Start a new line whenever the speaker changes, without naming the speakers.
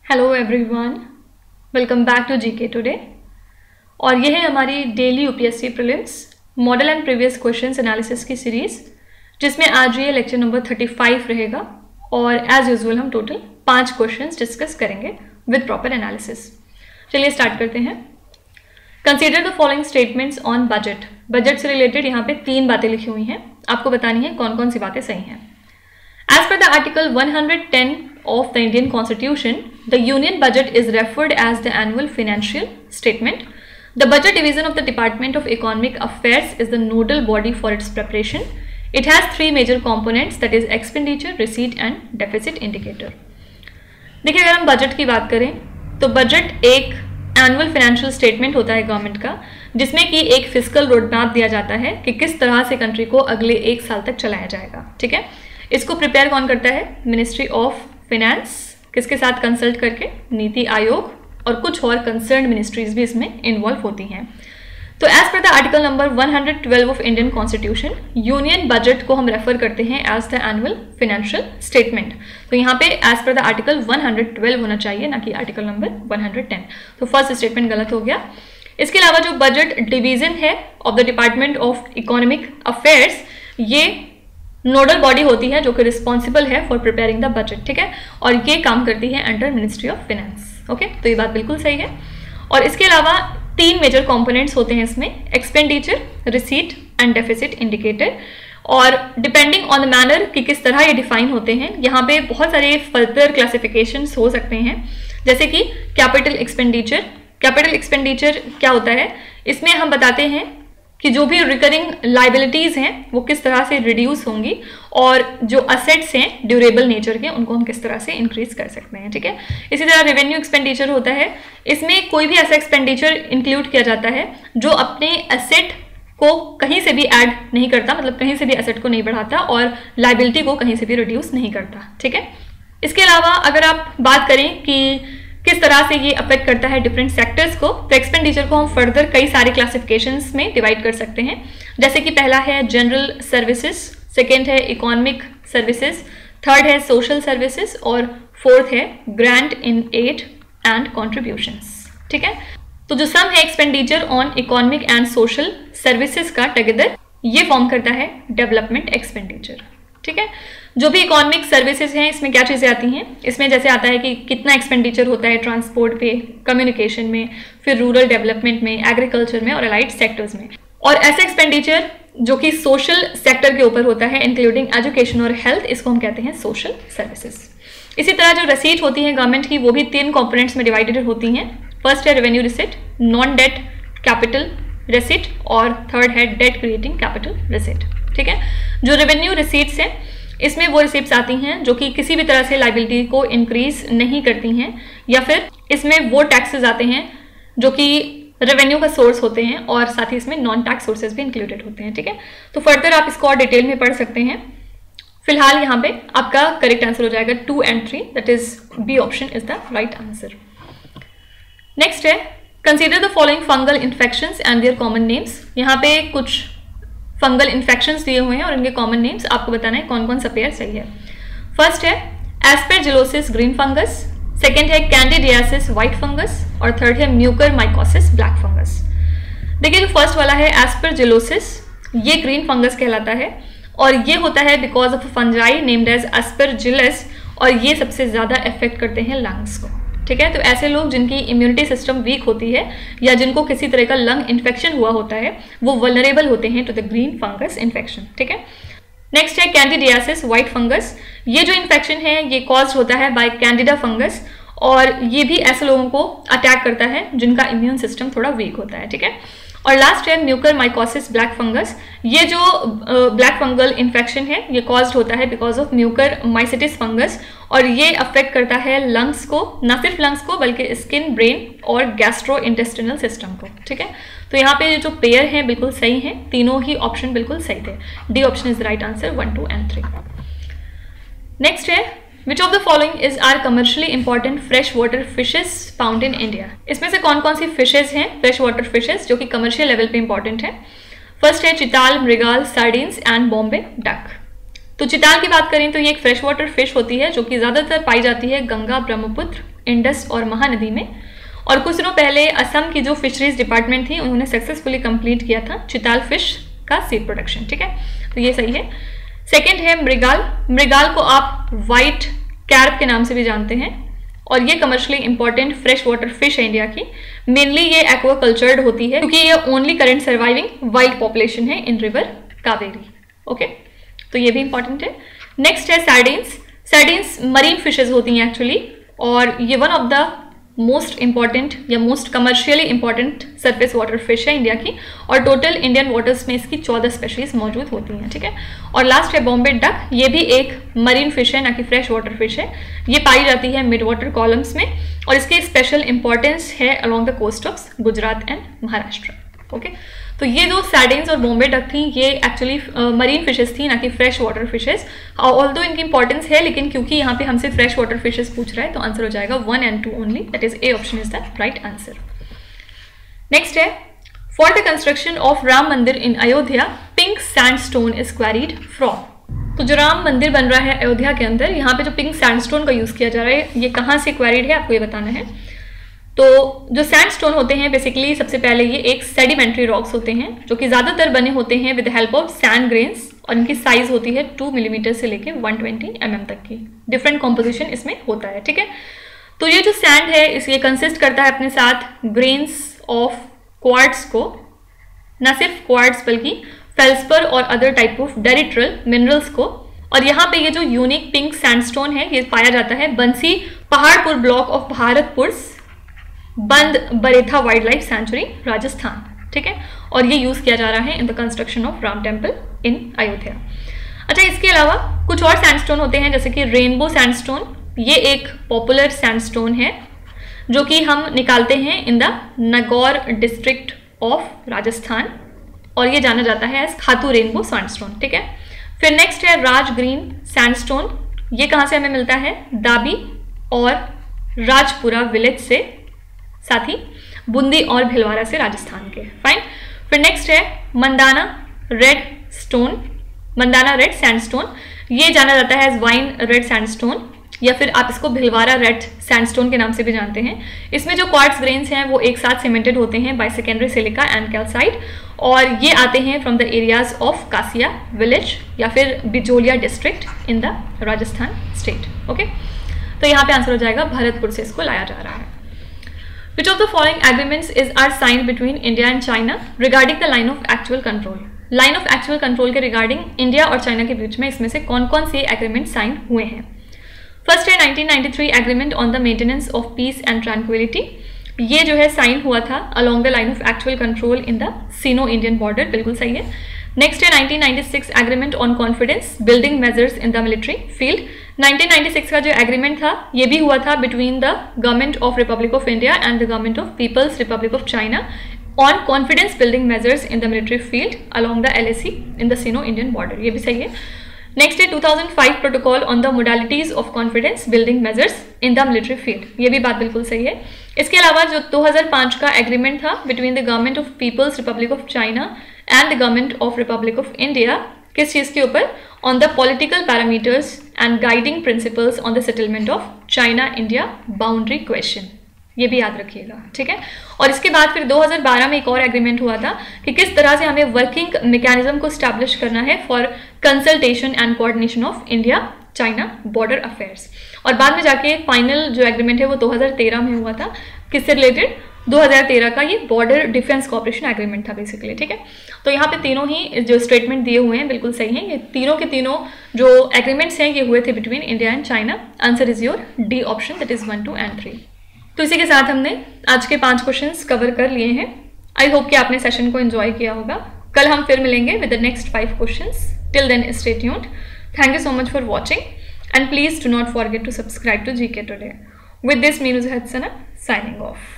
Hello everyone, welcome back to GK today. और ये है हमारी daily UPSC prelims model and previous questions analysis की सीरीज़, जिसमें आज ये लेक्चर नंबर 35 रहेगा। और एज यूजुअल हम टोटल 5 क्वेश्चंस डिस्कस करेंगे विद प्रॉपर एनालिसिस। चलिए स्टार्ट करते हैं। Consider the following statements on budget. Budget से रिलेटेड यहाँ पे 3 बातें लिखी हुई हैं, आपको बतानी है कौन कौन सी बातें सही हैं। As per the Article 110 of the Indian Constitution, the Union Budget is referred as the annual financial statement. The Budget Division of the Department of Economic Affairs is the nodal body for its preparation. It has 3 major components, that is expenditure, receipt and deficit indicator. देखिए, अगर हम budget की बात करें तो budget एक annual financial statement होता है गवर्नमेंट का, जिसमें कि एक फिस्कल रोड मैप दिया जाता है कि किस तरह से कंट्री को अगले 1 साल तक चलाया जाएगा। ठीक है, इसको प्रिपेयर कौन करता है? मिनिस्ट्री ऑफ फाइनेंस, किसके साथ कंसल्ट करके? नीति आयोग, और कुछ और कंसर्न्ड मिनिस्ट्रीज भी इसमें इन्वॉल्व होती हैं। तो as per the article number 112 of Indian constitution, union budget को हम रेफर करते हैं as the annual financial statement. तो यहाँ पे एज पर द आर्टिकल 112 होना चाहिए, ना कि आर्टिकल नंबर 110। तो फर्स्ट स्टेटमेंट गलत हो गया। इसके अलावा जो बजट डिवीजन है of the department of economic affairs, ये नोडल बॉडी होती है जो कि रिस्पॉन्सिबल है फॉर प्रिपेयरिंग द बजट। ठीक है, और ये काम करती है under ministry of finance. Okay, तो ये बात बिल्कुल सही है। और इसके अलावा 3 मेजर कंपोनेंट्स होते हैं इसमें, expenditure, receipt and deficit indicator. और डिपेंडिंग ऑन द मैनर कि किस तरह ये डिफाइन होते हैं, यहाँ पे बहुत सारे फर्दर क्लासिफिकेशंस हो सकते हैं, जैसे कि कैपिटल एक्सपेंडिचर। कैपिटल एक्सपेंडिचर क्या होता है? इसमें हम बताते हैं कि जो भी रिकरिंग लाइबिलिटीज हैं वो किस तरह से रिड्यूस होंगी, और जो असेट्स हैं ड्यूरेबल नेचर के, उनको हम किस तरह से इंक्रीज कर सकते हैं। ठीक है, इसी तरह रेवेन्यू एक्सपेंडिचर होता है। इसमें कोई भी ऐसा एक्सपेंडिचर इंक्लूड किया जाता है जो अपने एसेट को कहीं से भी ऐड नहीं करता, मतलब कहीं से भी एसेट को नहीं बढ़ाता और लाइबिलिटी को कहीं से भी रिड्यूस नहीं करता। ठीक है, इसके अलावा अगर आप बात करें कि किस तरह से ये अफेक्ट करता है डिफरेंट सेक्टर्स को, तो एक्सपेंडिचर को हम फर्दर कई सारे क्लासिफिकेशंस में डिवाइड कर सकते हैं। जैसे कि पहला है जनरल सर्विसेज, सेकंड है इकोनॉमिक सर्विसेज, थर्ड है सोशल सर्विसेज, और फोर्थ है grant in aid and contributions. ठीक है, तो जो सम है expenditure on economic and social services का टुगेदर, ये फॉर्म करता है डेवलपमेंट एक्सपेंडिचर। ठीक है, जो भी इकोनॉमिक सर्विसेज हैं इसमें क्या चीज़ें आती हैं? इसमें जैसे आता है कि कितना एक्सपेंडिचर होता है ट्रांसपोर्ट पे, कम्युनिकेशन में, फिर रूरल डेवलपमेंट में, एग्रीकल्चर में और अलाइड सेक्टर्स में। और ऐसा एक्सपेंडिचर जो कि सोशल सेक्टर के ऊपर होता है, इंक्लूडिंग एजुकेशन और हेल्थ, इसको हम कहते हैं सोशल सर्विसेज। इसी तरह जो रसीट होती है गवर्नमेंट की, वो भी 3 कॉम्पोनेंट्स में डिवाइडेड होती हैं। फर्स्ट है revenue receipt, non debt capital receipt, और थर्ड है डेट क्रिएटिंग कैपिटल रिसिट। ठीक है, जो रेवेन्यू रिसीट्स हैं इसमें वो रिसिप्ट्स आती हैं जो कि किसी भी तरह से लाइबिलिटी को इंक्रीज नहीं करती हैं, या फिर इसमें वो टैक्सेस आते हैं जो कि रेवेन्यू का सोर्स होते हैं, और साथ ही इसमें नॉन टैक्स सोर्सेज भी इंक्लूडेड होते हैं। ठीक है, तो फर्दर आप इसको और डिटेल में पढ़ सकते हैं। फिलहाल यहाँ पे आपका करेक्ट आंसर हो जाएगा 2 and 3, that is B option is the right answer. Next है consider the following fungal infections and their common names. यहाँ पे कुछ फंगल इन्फेक्शंस दिए हुए हैं और इनके कॉमन नेम्स आपको बताना है कौन कौन सा पेयर सही है। फर्स्ट है एस्पेरजिलोसिस ग्रीन फंगस, सेकंड है कैंडिडियासिस व्हाइट फंगस, और थर्ड है म्यूकरमाइकोसिस ब्लैक फंगस। देखिए, जो फर्स्ट वाला है एस्पेरजिलोसिस, ये ग्रीन फंगस कहलाता है, और ये होता है because of fungi named as aspergillus, और ये सबसे ज्यादा इफेक्ट करते हैं लंग्स को। ठीक है, तो ऐसे लोग जिनकी इम्यूनिटी सिस्टम वीक होती है या जिनको किसी तरह का लंग इन्फेक्शन हुआ होता है, वो वल्नरेबल होते हैं to the green fungus infection. ठीक है, नेक्स्ट है कैंडिडियासिस व्हाइट फंगस। ये जो इन्फेक्शन है ये कॉज होता है बाय कैंडिडा फंगस, और ये भी ऐसे लोगों को अटैक करता है जिनका इम्यून सिस्टम थोड़ा वीक होता है। ठीक है, और लास्ट है म्यूकरमाइकोसिस ब्लैक फंगस। ये जो ब्लैक फंगल इन्फेक्शन है ये कॉज्ड होता है बिकॉज ऑफ म्यूकरमाइसिटिस फंगस, और ये अफेक्ट करता है लंग्स को, ना सिर्फ लंग्स को बल्कि स्किन, ब्रेन और गैस्ट्रो इंटेस्टिनल सिस्टम को। ठीक है, तो यहाँ पे जो पेयर हैं बिल्कुल सही हैं, तीनों ही ऑप्शन बिल्कुल सही थे। D option is the right answer, 1, 2 and 3। Next है which of the following is are commercially important fresh water fishes found in India. इसमें से कौन कौन सी फिशेज हैं फ्रेश वाटर फिशेज जो कि कमर्शियल लेवल पे इंपॉर्टेंट है? फर्स्ट है chital, mrigal, sardines and Bombay duck. तो चिताल की बात करें तो ये एक फ्रेश वाटर फिश होती है जो कि ज़्यादातर पाई जाती है गंगा, ब्रह्मपुत्र, इंडस और महानदी में। और कुछ दिनों पहले असम की जो फिशरीज डिपार्टमेंट थी उन्होंने सक्सेसफुली कंप्लीट किया था चिताल फिश का सीड प्रोडक्शन, ठीक है, तो ये सही है। सेकेंड है मृगाल। मृगाल को आप वाइट कैर्प के नाम से भी जानते हैं और ये commercially important fresh water fish है इंडिया की। मेनली ये एक्वाकल्चर्ड होती है क्योंकि ये only current surviving wild population है इन रिवर कावेरी। ओके, तो ये भी इंपॉर्टेंट है। नेक्स्ट है सार्डिन्स। सार्डिन्स मरीन फिशेज होती हैं एक्चुअली, और ये one of the most important या most commercially important surface water fish है इंडिया की, और टोटल इंडियन वाटर्स में इसकी 14 स्पेशीज मौजूद होती हैं, ठीक है। और लास्ट है बॉम्बे डक। ये भी एक मरीन फिश है, ना कि फ्रेश वाटर फिश है। ये पाई जाती है मिड वाटर कॉलम्स में और इसकी स्पेशल इंपॉर्टेंस है along the coast of Gujarat and Maharashtra. Okay, तो ये जो सार्डिन्स और बॉम्बे डक थी ये एक्चुअली मरीन फिशेस थी, ना कि फ्रेश वाटर फिशेस। ऑल्दो इनकी इंपॉर्टेंस है, लेकिन क्योंकि यहाँ पे हमसे फ्रेश वाटर फिशेस पूछ रहा है तो आंसर हो जाएगा 1 and 2 only, that is A option is the right answer. Next है for the construction of Ram Mandir in Ayodhya pink sandstone is quarried from. तो जो राम मंदिर बन रहा है अयोध्या के अंदर, यहाँ पे जो पिंक सैंडस्टोन का यूज किया जा रहा है ये कहाँ से क्वेरीड है आपको ये बताना है। तो जो सैंडस्टोन होते हैं बेसिकली सबसे पहले ये एक सेडिमेंट्री रॉक्स होते हैं जो कि ज़्यादातर बने होते हैं with help of sand grains, और इनकी साइज होती है 2 मिलीमीटर से लेके 120 mm तक की। डिफरेंट कॉम्पोजिशन इसमें होता है, ठीक है। तो ये जो सैंड है ये कंसिस्ट करता है अपने साथ ग्रेन्स ऑफ क्वार्ट्स को, ना सिर्फ क्वार्ट्स बल्कि फेल्सपर और other type of detrital minerals को। और यहाँ पे ये जो यूनिक पिंक सैंडस्टोन है ये पाया जाता है बंसी Paharpur block of Bharatpur Band Baretha wild life sanctuary Rajasthan, ठीक है। और ये यूज किया जा रहा है in the construction of Ram temple in Ayodhya. अच्छा, इसके अलावा कुछ और सैंडस्टोन होते हैं जैसे कि रेनबो सैंडस्टोन। ये एक पॉपुलर सैंडस्टोन है जो कि हम निकालते हैं in the Nagaur district of Rajasthan, और ये जाना जाता है एज खातू रेनबो सैंडस्टोन, ठीक है। फिर नेक्स्ट है राज ग्रीन सैंडस्टोन। ये कहाँ से हमें मिलता है? दाबी और राजपुरा विलेज से, साथ ही बूंदी और भिलवाड़ा से राजस्थान के। फाइन। फिर नेक्स्ट है Mandana red stone, Mandana red sandstone. ये जाना जाता है एज वाइन रेड सैंडस्टोन, या फिर आप इसको भिलवाड़ा रेड सैंडस्टोन के नाम से भी जानते हैं। इसमें जो क्वार्ट्स ग्रेन्स हैं वो एक साथ सीमेंटेड होते हैं by secondary silica and calcite, और ये आते हैं from the areas of Kasia village या फिर Bijolia district in the Rajasthan state. Okay, तो यहाँ पे आंसर हो जाएगा भरतपुर से इसको लाया जा रहा है। Which of the following agreements are signed between India and China regarding the line of actual control? Line of actual control के रिगार्डिंग इंडिया और चाइना के बीच में इसमें से कौन कौन से एग्रीमेंट साइन हुए हैं? फर्स्ट है 1993 agreement on the maintenance of peace and tranquility. ये जो है साइन हुआ था along the line of actual control in the Sino Indian border, बिल्कुल सही है। नेक्स्ट है 1996 agreement on confidence building measures in the military field. 1996 का जो एग्रीमेंट था ये भी हुआ था between the government of Republic of India and the government of People's Republic of China on confidence building measures in the military field along the LAC in the Sino Indian border, ये भी सही है। Next है 2005 protocol on the modalities of confidence building measures in the military field, ये भी बात बिल्कुल सही है। इसके अलावा जो 2005 का एग्रीमेंट था between the government of People's Republic of China and the government of Republic of India, किस चीज़ के ऊपर? On the political parameters and guiding principles on the settlement of China India boundary question, ये भी याद रखिएगा, ठीक है। और इसके बाद फिर 2012 में एक और एग्रीमेंट हुआ था कि किस तरह से हमें वर्किंग मैकेनिज्म को स्टैब्लिश करना है for consultation and coordination of India China border affairs. और बाद में जाके फाइनल जो एग्रीमेंट है वो 2013 में हुआ था, किससे रिलेटेड? 2013 का ये बॉर्डर डिफेंस कोऑपरेशन एग्रीमेंट था बेसिकली, ठीक है। तो यहाँ पे तीनों ही जो स्टेटमेंट दिए हुए हैं बिल्कुल सही हैं। ये तीनों के तीनों जो एग्रीमेंट्स हैं ये हुए थे between India and China. Answer is your D option, that is 1, 2 and 3। तो इसी के साथ हमने आज के 5 क्वेश्चंस कवर कर लिए हैं। आई होप कि आपने सेशन को एंजॉय किया होगा। कल हम फिर मिलेंगे with the next 5 questions. Till then stay tuned. Thank you so much for watching and please do not forget to subscribe to GK Today। With this, Meenu Zahadsana signing off.